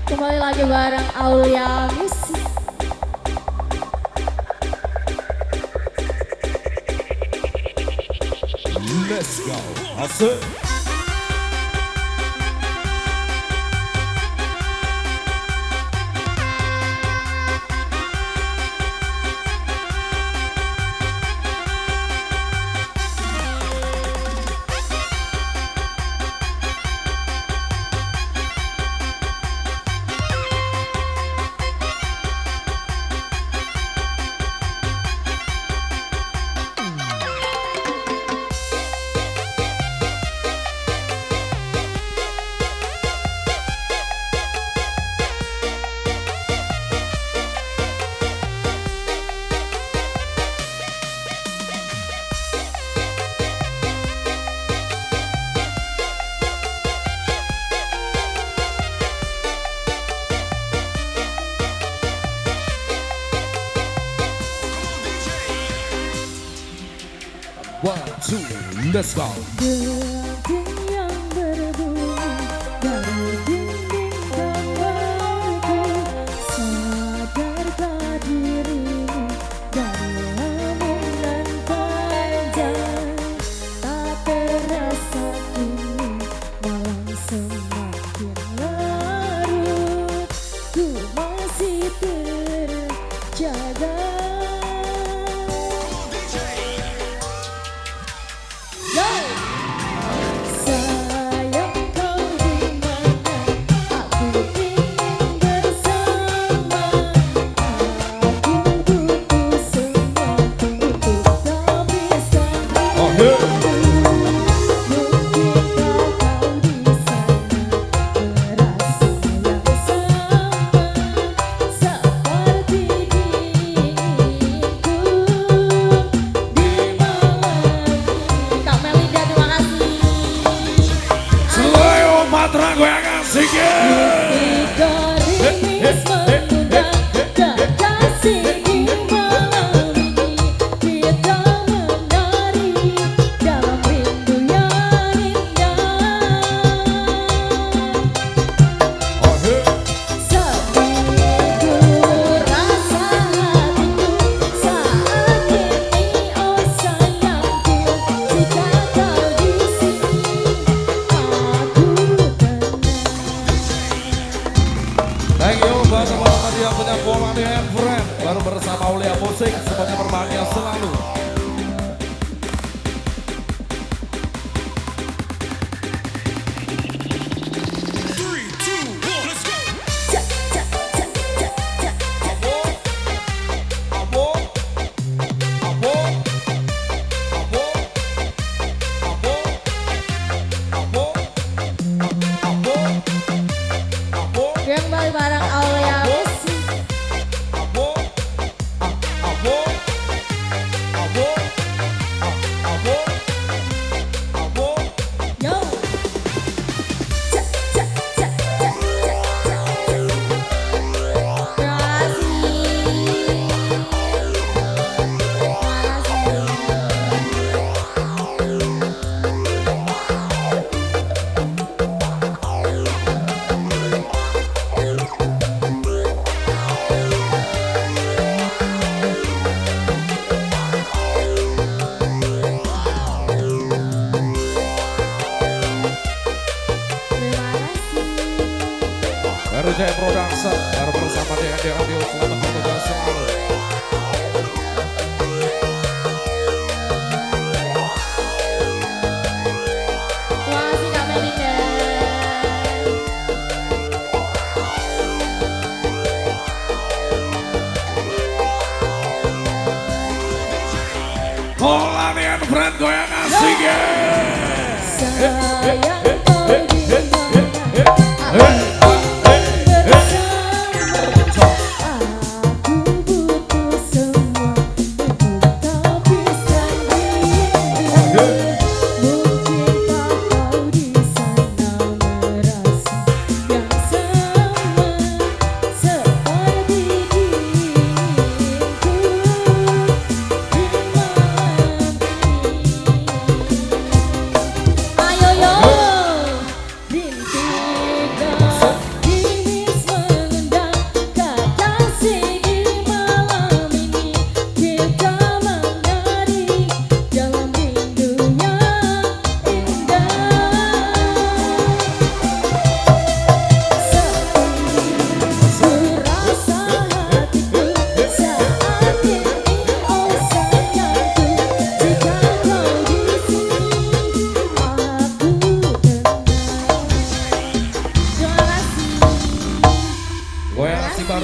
Kembali lagi bareng Aulia Musik. Let's go. Asik. One, two, let's go. Detik yang berbunyi dari dinding kamarku, sadarkah dirimu dari lamunan panjang, tak terasa kini malam semakin larut, ku masih terjaga. Thank you buat teman-teman yang punya bola di handframe. Baru bersama Aulia Musik, semuanya berbahagia selalu. Kembali bareng Aulia Musik. Yo. Baru Jaya Production, baru bersama DND Audio, selamat bertugas selalu. Makasih Kak Melinda. Bola di handframe goyang asik ya. Sayang kau di mana? Ayo yo.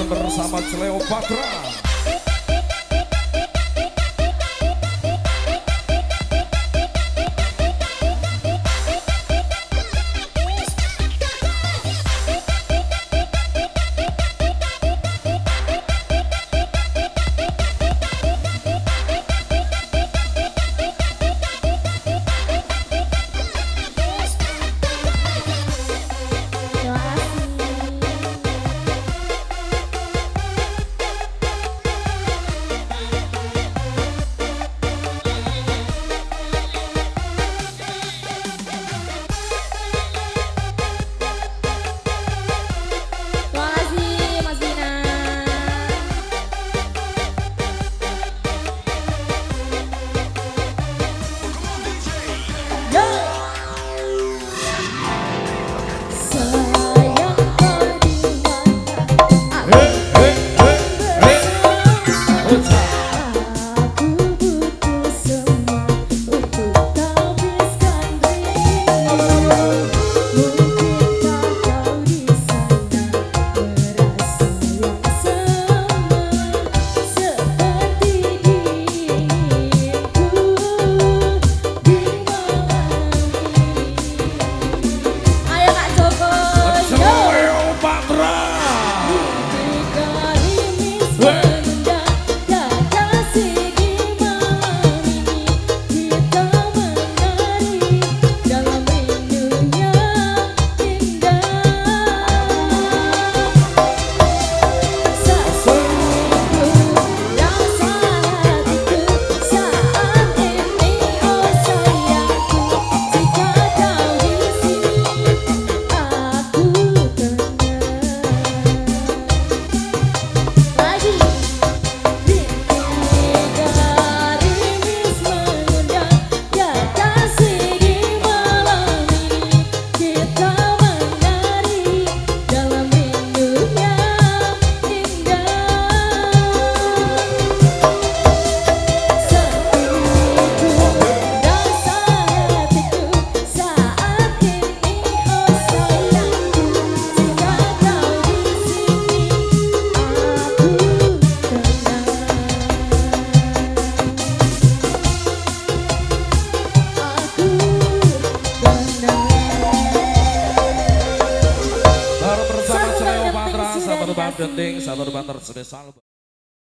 bareng bersama Cleopatra. Sabar banter spesial.